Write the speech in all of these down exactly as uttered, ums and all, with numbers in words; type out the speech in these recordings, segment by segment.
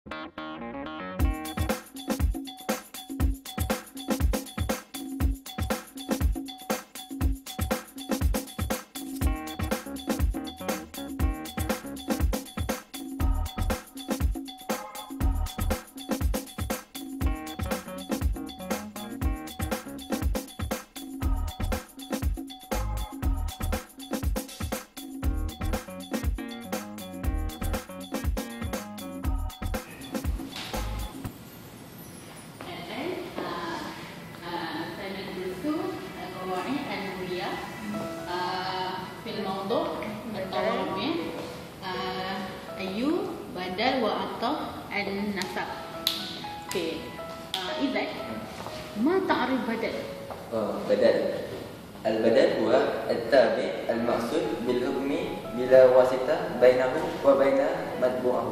بدل وعطف النسب. اوكي. إذا ما تعرف بدل؟ آه بدل البدل هو التابع المقصود بالحكم بلا واسطة بينه وبين متبوعه.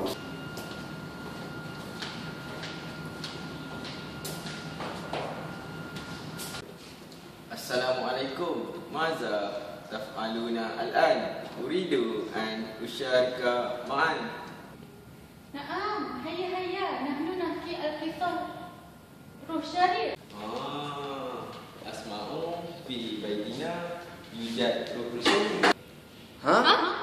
Assalamualaikum. ماذا تفعلون الآن؟ أريد أن أشارك معا. نعم، هيا هيا، نحن نحكي القصة روح شرير. آه، أسمع في بيتنا يوجد روح شرير. ها؟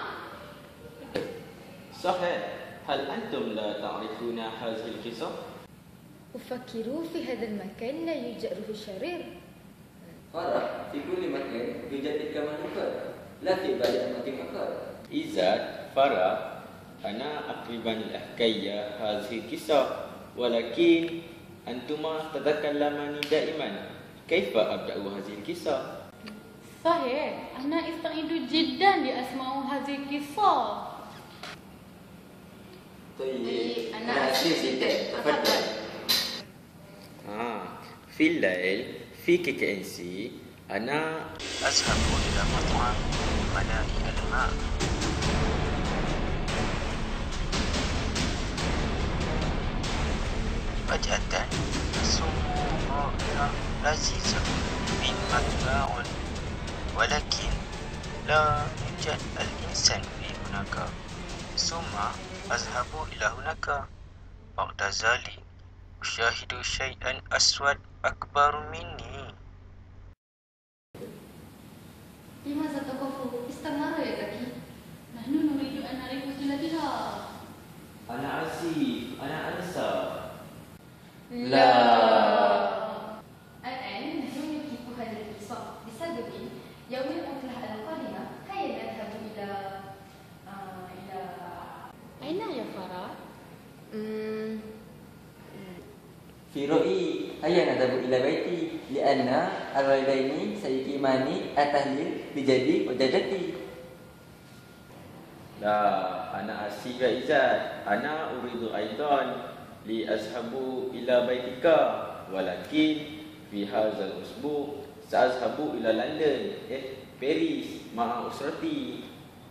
صحيح. هل أنتم لا تعرفون هذه القصة؟ أفكر في هذا المكان لا يوجد روح شرير. فرح في كل مكان يوجد تلك المخلوقات، لا في بلد أماكن فقط. إذا فرح أنا أقربا الحكاية هذه القصة، ولكن أنتما تتكلمان دائما. كيف أبدأ هذه القصة؟ صحيح، أنا أستعد جدا لأسمع هذه القصة. طيب أنا أسير جدا، تفضل. آه، في الليل في كي كي إن سي أنا أذهب إلى مطعم لملاء الماء. فجأة أشم رائحة لذيذة من متباع، ولكن لا يوجد الإنسان في هناك. ثم أذهب إلى هناك. بعد ذلك أشاهد شيئا أسود أكبر مني. لماذا تقف؟ استمر يا زكي. نحن نريد أن نعرف صلتها. أنا آسف، أنا أنسى. لا. الآن نحن نكتب هذه القصة بسبب يوم العطلة القادمة. هيا نذهب إلى آه إلى أين يا فرح؟ في رؤي هيا نذهب إلى بيتي، لأن الوالدين سيقيمان التهليل لجدي وجدتي. لا، أنا آسف يا إيزاد. أنا أريد أيضا لأذهب إلى بيتك، ولكن في هذا الأسبوع سأذهب إلى لندن، إيه باريس مع أسرتي.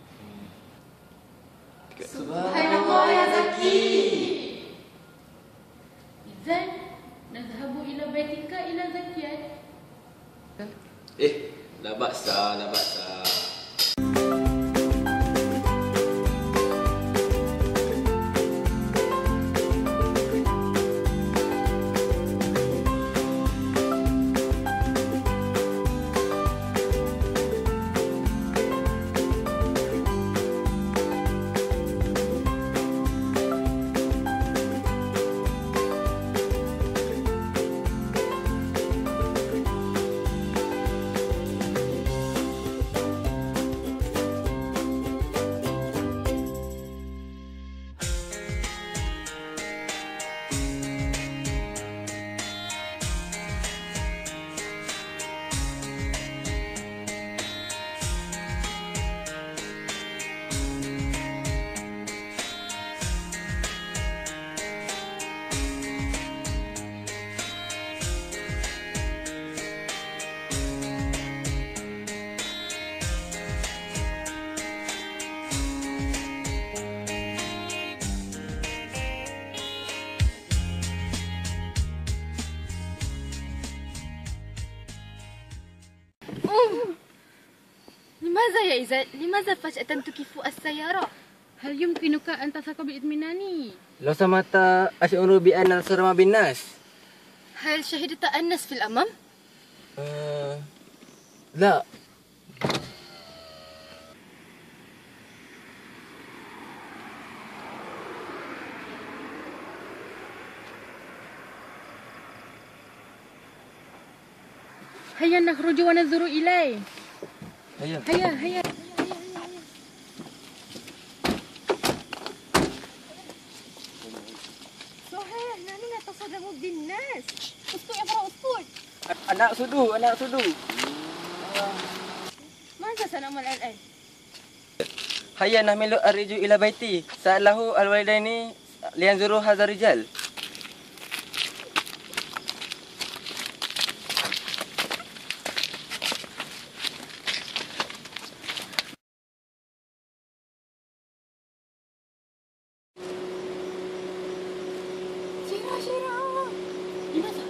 سبحان الله يا زكي. إذن نذهب إلى بيتك إلى زكيات. إيه لا بأس لا بأس. لماذا يا إيزال؟ لماذا فجأة تكف السيارة؟ هل يمكنك أن تثق بإطمئناني؟ لو سمحت أشعر بأن السر بالناس. هل شهدت الناس في الأمام؟ أه... لا. هيا نخرج وننظر إليه. هيا هيا هيا. صحيح، نحن نتصدم بالناس. اسكت يا فرح، اسكت. Anak sudu, anak sudu. ماذا سنعمل الآن؟ هيا نحمل الرجل إلى بيتي. سأله الوالدين لينظروا هذا الرجال. شيرا شيرا. لماذا؟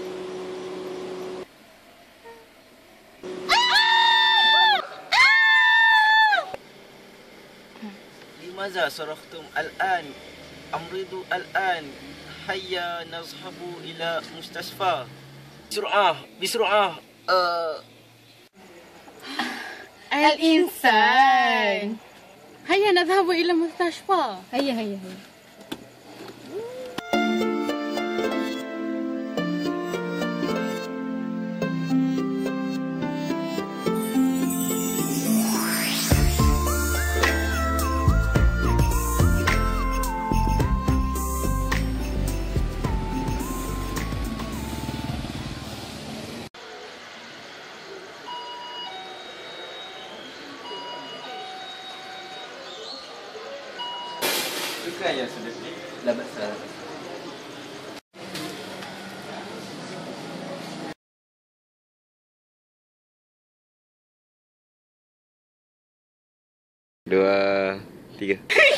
لماذا صرختم الآن؟ أمرض الآن. هيا نذهب إلى مستشفى بسرعة بسرعة. أه الإنسان. هيا نذهب إلى المستشفى. هيا هيا هيا. Bukan yang sedikit. لا بأس. Dua, tiga.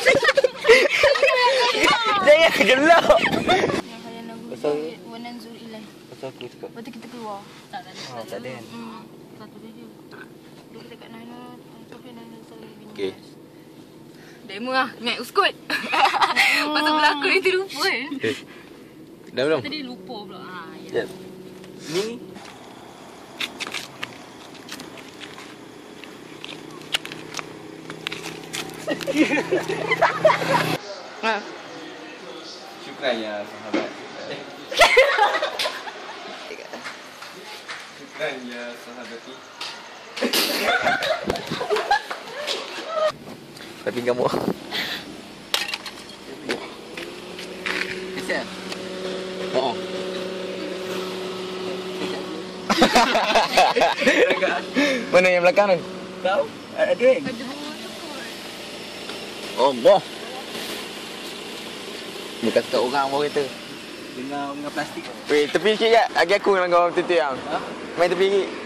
Jangan gelap. Haya nagulid wananzur ilai. Pasal aku cakap. Lepas tu kita keluar. Tak ada. Oh, tak ada kan? Hmm. Satu dia. Dulu kita kat Nana, tapi Nana selalu bini. Okey. Demo lah, naik uskut. Pasal belakang ni terlupa kan. Eh. Dah belum? Tadi lupa pula. Ha, ya. Ya. Ni Syukran ya sahabat. Eh. Syukran ya sahabati. Tapi kamu. Bisa? Oh. Mana yang belakang tu? kau ada duit. Allah. Bukan kat orang bawa kereta. Dengan dengan plastik. Weh, tepi sikit je. Bagi aku dengan kau titik yang. Ha? Main tepi sikit.